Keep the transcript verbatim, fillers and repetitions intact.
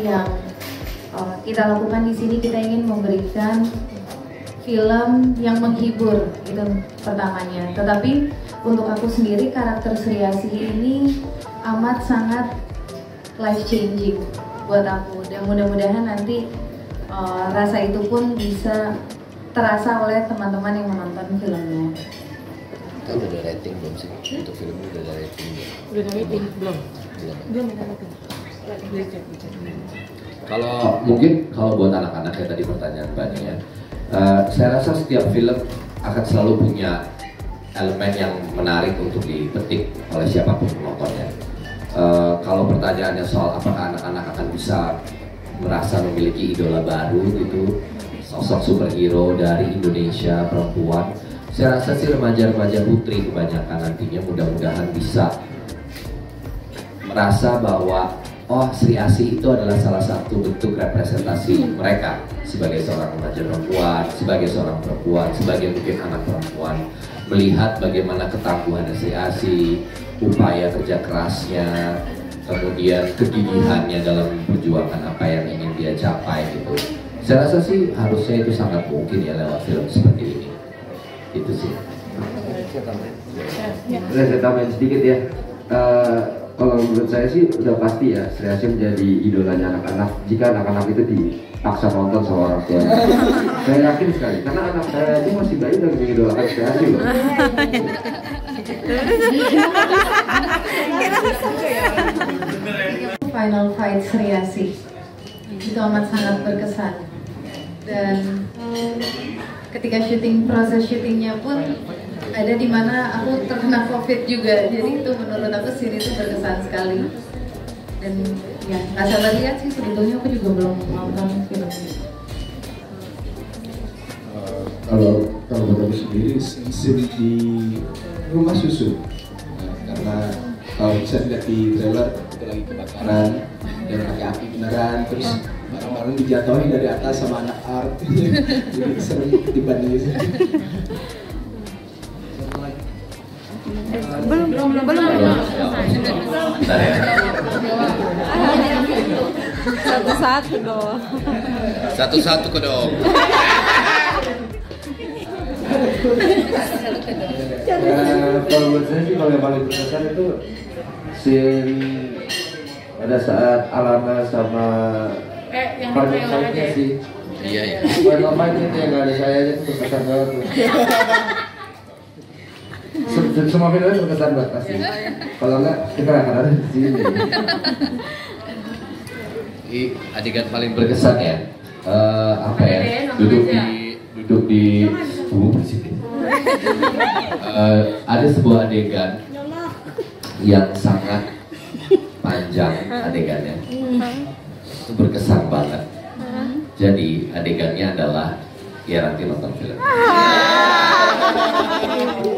yang uh, kita lakukan di sini, kita ingin memberikan film yang menghibur, itu pertamanya. Tetapi untuk aku sendiri, karakter Sri Asih ini amat sangat life changing buat aku, dan mudah-mudahan nanti uh, rasa itu pun bisa terasa oleh teman-teman yang menonton filmnya. Kita udah ada rating belum sih? Untuk film ini udah ada rating belum? Udah ada rating belum? Belum. Belum ada rating. Kalau mungkin kalau buat anak-anak ya, tadi pertanyaan banyak ya. Uh, saya rasa setiap film akan selalu punya elemen yang menarik untuk dipetik oleh siapapun penontonnya. Uh, kalau pertanyaannya soal apakah anak-anak akan bisa merasa memiliki idola baru gitu, sosok superhero dari Indonesia perempuan, saya rasa sih remaja-remaja putri kebanyakan nantinya mudah-mudahan bisa merasa bahwa oh, Sri Asih itu adalah salah satu bentuk representasi mereka sebagai seorang remaja perempuan, sebagai seorang perempuan, sebagai mungkin anak perempuan, melihat bagaimana ketangguhan Sri Asih, upaya kerja kerasnya, kemudian kegigihannya dalam memperjuangkan apa yang ingin dia capai gitu. Saya rasa sih harusnya itu sangat mungkin ya lewat film seperti ini. Itu sih. Saya tambahin sedikit ya. Uh, Kalau menurut saya sih udah pasti ya, Sri Asih menjadi idolanya anak-anak jika anak-anak itu dipaksa nonton sama orang tua. Saya yakin sekali, karena anak saya itu masih bayi dan mengidolakan Sri Asih loh. Final fight Sri Asih itu amat sangat berkesan, dan ketika syuting, proses syutingnya pun ada di mana aku terkena COVID juga, jadi itu menurut aku scene itu berkesan sekali. Dan ya nggak sabar lihat sih, sebetulnya aku juga belum nonton film ini. Uh, kalau kalau buat aku sendiri, scene di rumah susu, nah, karena kalau bisa lihat di trailer itu lagi kebakaran dan pakai api beneran, terus barang-barang dijatuhin dari atas sama anak art, jadi seru dibandingin. Belum, belum, belum, belum. Satu-satu dong. Satu-satu ke dong. Uh, kalau menurut saya sih, kalau yang paling berkesan itu scene pada saat Alana sama Final Fight-nya sih. Iya ya. Final Fight itu yang gak ada saya aja tuh berkesan banget tuh. Semua filmnya berkesan banget pasti. Kalau enggak, kita akan ada di sini. Ini adegan paling berkesan ya. Uh, apa ya? Duduk di duduk di umum presiden. Uh, ada sebuah adegan yang sangat panjang adegannya. Itu berkesan banget. Jadi adegannya adalah ya nanti nonton film.